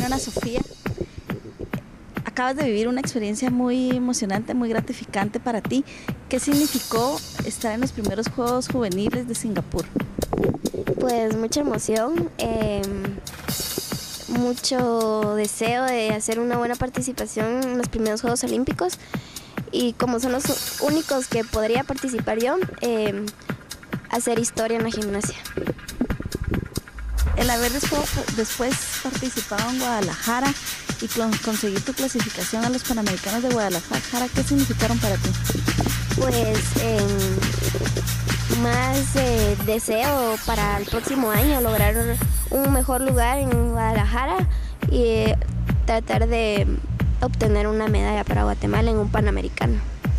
Bueno, Ana Sofía, acabas de vivir una experiencia muy emocionante, muy gratificante para ti. ¿Qué significó estar en los primeros Juegos Juveniles de Singapur? Pues mucha emoción, mucho deseo de hacer una buena participación en los primeros Juegos Olímpicos, y como son los únicos que podría participar yo, hacer historia en la gimnasia. El haber después participado en Guadalajara y conseguir tu clasificación a los Panamericanos de Guadalajara, ¿qué significaron para ti? Pues más deseo para el próximo año lograr un mejor lugar en Guadalajara y tratar de obtener una medalla para Guatemala en un Panamericano.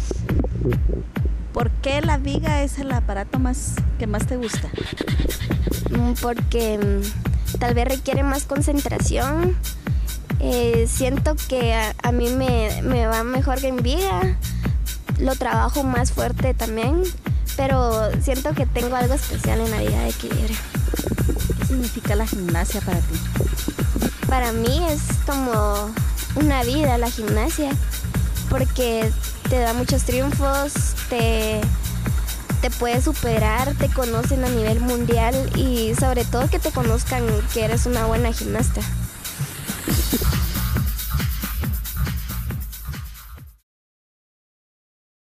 ¿Por qué la viga es el aparato que más te gusta? Porque tal vez requiere más concentración. Siento que a mí me va mejor que en viga. Lo trabajo más fuerte también, pero siento que tengo algo especial en la vida de equilibrio. ¿Qué significa la gimnasia para ti? Para mí es como una vida la gimnasia, porque te da muchos triunfos, te puedes superar, te conocen a nivel mundial y sobre todo que te conozcan que eres una buena gimnasta.